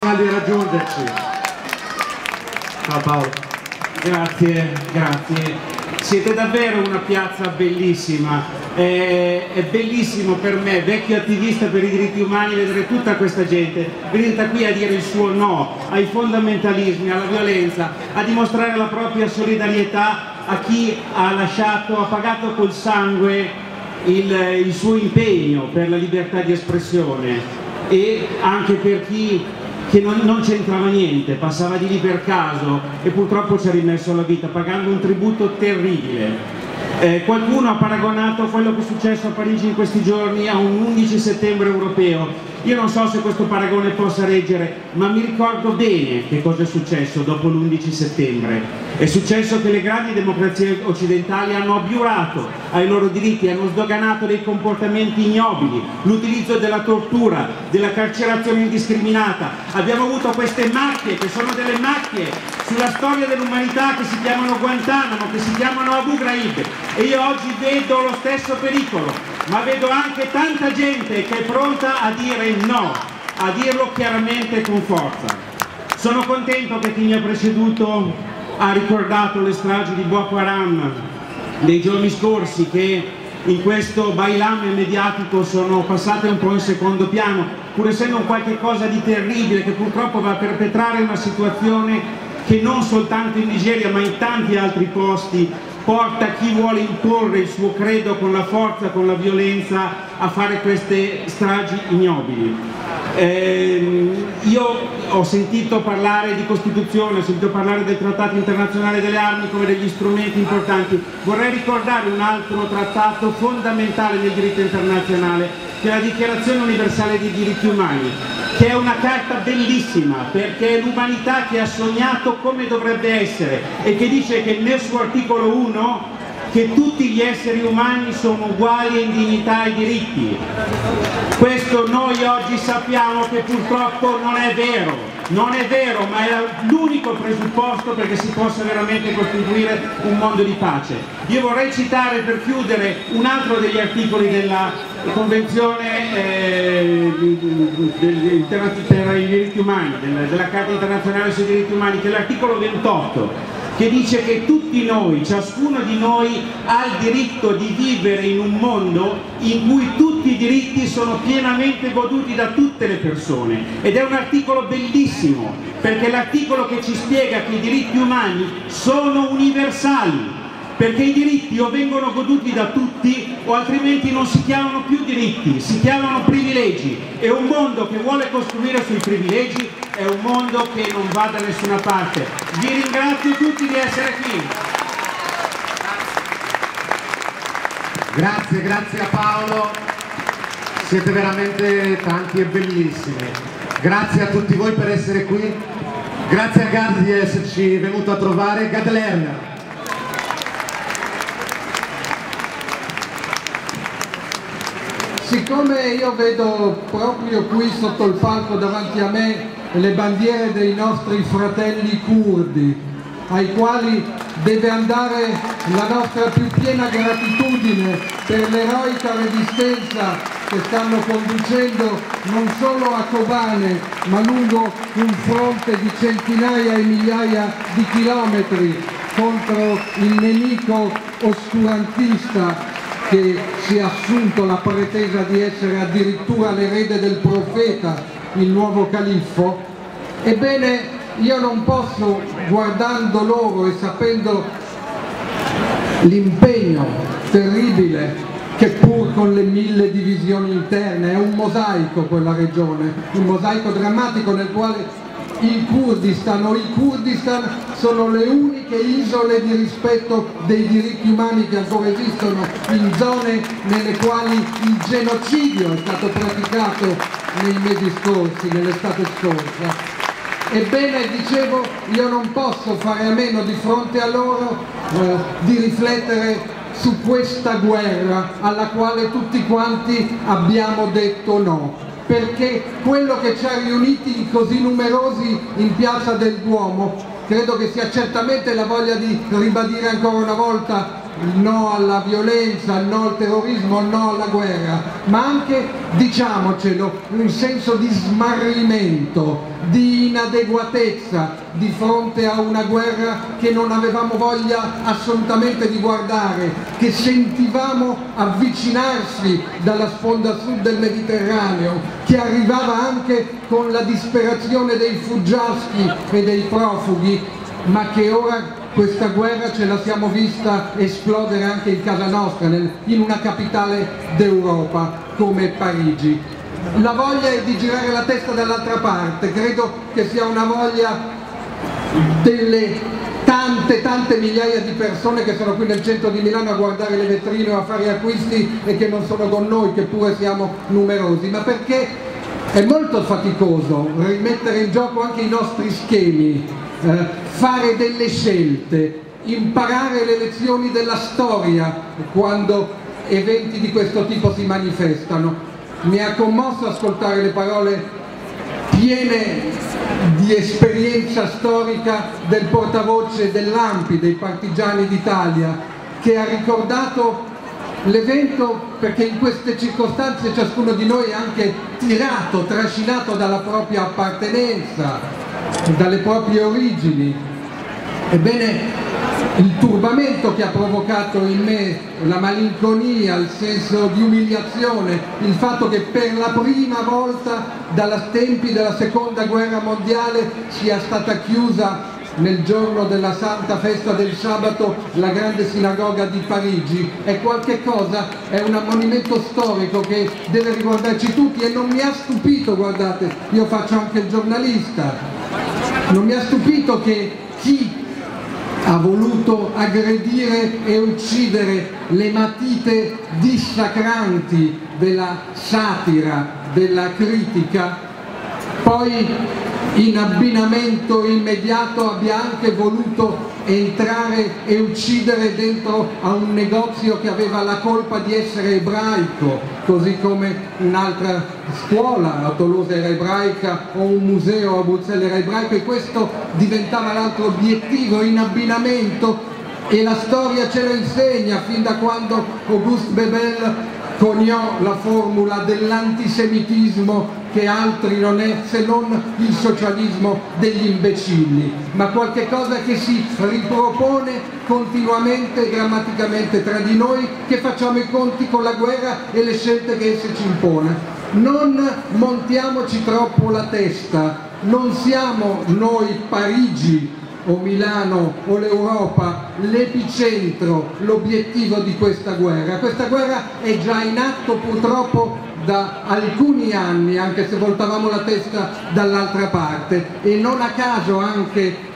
di raggiungerci. Ciao Paolo. Grazie, grazie. Siete davvero una piazza bellissima. È bellissimo per me, vecchio attivista per i diritti umani, vedere tutta questa gente venuta qui a dire il suo no ai fondamentalismi, alla violenza, a dimostrare la propria solidarietà a chi ha pagato col sangue il suo impegno per la libertà di espressione, e anche per chi che non c'entrava niente, passava di lì per caso e purtroppo ci ha rimesso la vita pagando un tributo terribile. Qualcuno ha paragonato quello che è successo a Parigi in questi giorni a un 11 settembre europeo. Io non so se questo paragone possa reggere, ma mi ricordo bene che cosa è successo dopo l'11 settembre. È successo che le grandi democrazie occidentali hanno abiurato ai loro diritti, hanno sdoganato dei comportamenti ignobili, l'utilizzo della tortura, della carcerazione indiscriminata. Abbiamo avuto queste macchie, che sono delle macchie sulla storia dell'umanità, che si chiamano Guantanamo, che si chiamano Abu Ghraib, e io oggi vedo lo stesso pericolo, ma vedo anche tanta gente che è pronta a dire no, a dirlo chiaramente e con forza. Sono contento che chi mi ha preceduto ha ricordato le stragi di Boko Haram dei giorni scorsi, che in questo bailame mediatico sono passate un po' in secondo piano, pur essendo un qualche cosa di terribile che purtroppo va a perpetrare una situazione che non soltanto in Nigeria ma in tanti altri posti porta chi vuole imporre il suo credo con la forza, con la violenza, a fare queste stragi ignobili. Io ho sentito parlare di Costituzione, ho sentito parlare del Trattato internazionale delle armi come degli strumenti importanti. Vorrei ricordare un altro trattato fondamentale del diritto internazionale, che è la Dichiarazione universale dei diritti umani, che è una carta bellissima perché è l'umanità che ha sognato come dovrebbe essere e che dice che nel suo articolo 1 che tutti gli esseri umani sono uguali in dignità e diritti. Questo noi oggi sappiamo che purtroppo non è vero, ma è l'unico presupposto perché si possa veramente costituire un mondo di pace. Io vorrei citare per chiudere un altro degli articoli della Convenzione per i diritti umani, della Carta internazionale sui diritti umani, che è l'articolo 28, che dice che tutti noi, ciascuno di noi, ha il diritto di vivere in un mondo in cui tutti i diritti sono pienamente goduti da tutte le persone. Ed è un articolo bellissimo, perché è l'articolo che ci spiega che i diritti umani sono universali, perché i diritti o vengono goduti da tutti o altrimenti non si chiamano più diritti, si chiamano privilegi, e un mondo che vuole costruire sui privilegi è un mondo che non va da nessuna parte. Vi ringrazio tutti di essere qui. Grazie, grazie a Paolo, siete veramente tanti e bellissimi. Grazie a tutti voi per essere qui, grazie a Gad di esserci venuto a trovare. Gad Lerner. Siccome io vedo proprio qui sotto il palco davanti a me le bandiere dei nostri fratelli curdi, ai quali deve andare la nostra più piena gratitudine per l'eroica resistenza che stanno conducendo non solo a Kobane ma lungo un fronte di centinaia e migliaia di chilometri contro il nemico oscurantista che si è assunto la pretesa di essere addirittura l'erede del profeta, il nuovo califfo. Ebbene, io non posso, guardando loro e sapendo l'impegno terribile che pur con le 1000 divisioni interne, è un mosaico quella regione, un mosaico drammatico nel quale il Kurdistan o i Kurdistan sono le uniche isole di rispetto dei diritti umani che ancora esistono, in zone nelle quali il genocidio è stato praticato nei mesi scorsi, nell'estate scorsa. Ebbene, dicevo, io non posso fare a meno di fronte a loro di riflettere su questa guerra alla quale tutti quanti abbiamo detto no. Perché quello che ci ha riuniti così numerosi in Piazza del Duomo credo che sia certamente la voglia di ribadire ancora una volta il no alla violenza, il no al terrorismo, il no alla guerra, ma anche, diciamocelo, un senso di smarrimento, di inadeguatezza di fronte a una guerra che non avevamo voglia assolutamente di guardare, che sentivamo avvicinarsi dalla sponda sud del Mediterraneo, che arrivava anche con la disperazione dei fuggiaschi e dei profughi, ma che ora questa guerra ce la siamo vista esplodere anche in casa nostra, in una capitale d'Europa come Parigi. La voglia è di girare la testa dall'altra parte, credo che sia una voglia delle tante migliaia di persone che sono qui nel centro di Milano a guardare le vetrine o a fare acquisti e che non sono con noi, che pure siamo numerosi, ma perché è molto faticoso rimettere in gioco anche i nostri schemi, fare delle scelte, imparare le lezioni della storia quando eventi di questo tipo si manifestano. Mi ha commosso ascoltare le parole piene di esperienza storica del portavoce dell'ANPI, dei Partigiani d'Italia, che ha ricordato l'evento perché in queste circostanze ciascuno di noi è anche tirato, trascinato dalla propria appartenenza, dalle proprie origini. Ebbene, il turbamento che ha provocato in me, la malinconia, il senso di umiliazione, il fatto che per la prima volta dai tempi della seconda guerra mondiale sia stata chiusa nel giorno della Santa Festa del Sabato la grande sinagoga di Parigi, è qualche cosa, è un ammonimento storico che deve riguardarci tutti e non mi ha stupito, guardate, io faccio anche il giornalista, non mi ha stupito che chi ha voluto aggredire e uccidere le matite dissacranti della satira, della critica, poi in abbinamento immediato abbia anche voluto entrare e uccidere dentro a un negozio che aveva la colpa di essere ebraico, così come un'altra scuola a Toulouse era ebraica o un museo a Bruxelles era ebraico, e questo diventava l'altro obiettivo in abbinamento, e la storia ce lo insegna fin da quando Auguste Bebel coniò la formula dell'antisemitismo, che altri non è se non il socialismo degli imbecilli, ma qualche cosa che si ripropone continuamente e drammaticamente tra di noi, che facciamo i conti con la guerra e le scelte che essa ci impone. Non montiamoci troppo la testa, non siamo noi Parigi o Milano o l'Europa l'epicentro, l'obiettivo di questa guerra. Questa guerra è già in atto purtroppo da alcuni anni, anche se voltavamo la testa dall'altra parte, e non a caso anche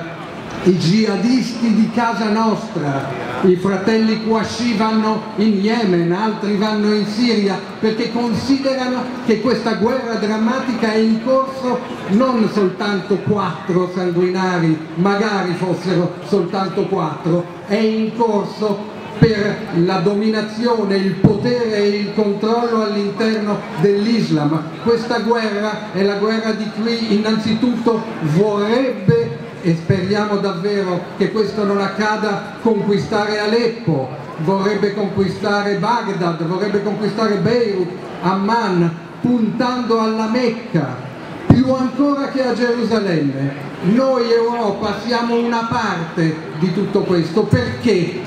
i jihadisti di casa nostra, i fratelli Qashi vanno in Yemen, altri vanno in Siria, perché considerano che questa guerra drammatica è in corso non soltanto 4 sanguinari, magari fossero soltanto 4, è in corso per la dominazione, il potere e il controllo all'interno dell'Islam. Questa guerra è la guerra di chi innanzitutto vorrebbe, e speriamo davvero che questo non accada, conquistare Aleppo, vorrebbe conquistare Baghdad, vorrebbe conquistare Beirut, Amman, puntando alla Mecca, più ancora che a Gerusalemme. Noi Europa siamo una parte di tutto questo, perché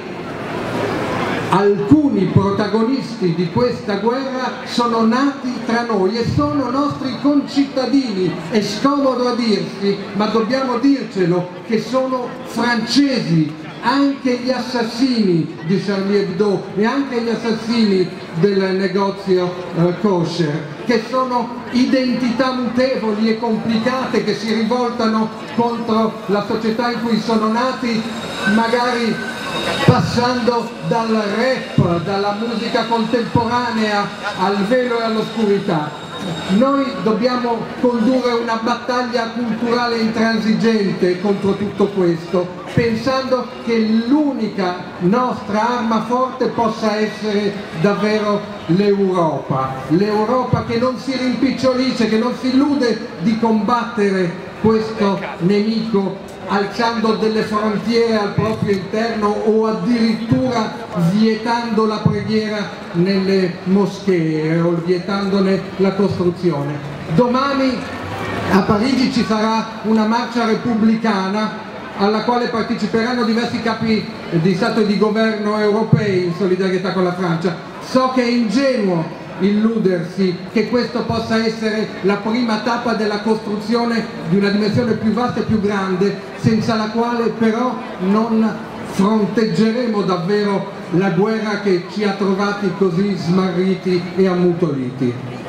alcuni protagonisti di questa guerra sono nati tra noi e sono nostri concittadini. È scomodo a dirsi, ma dobbiamo dircelo, che sono francesi, anche gli assassini di Charlie Hebdo e anche gli assassini del negozio kosher, che sono identità mutevoli e complicate che si rivoltano contro la società in cui sono nati, magari passando dal rap, dalla musica contemporanea al velo e all'oscurità. Noi dobbiamo condurre una battaglia culturale intransigente contro tutto questo, pensando che l'unica nostra arma forte possa essere davvero l'Europa. L'Europa che non si rimpicciolisce, che non si illude di combattere questo nemico alzando delle frontiere al proprio interno o addirittura vietando la preghiera nelle moschee o vietandone la costruzione. Domani a Parigi ci sarà una marcia repubblicana alla quale parteciperanno diversi capi di Stato e di governo europei in solidarietà con la Francia. So che è ingenuo illudersi che questo possa essere la prima tappa della costruzione di una dimensione più vasta e più grande, senza la quale però non fronteggeremo davvero la guerra che ci ha trovati così smarriti e ammutoliti.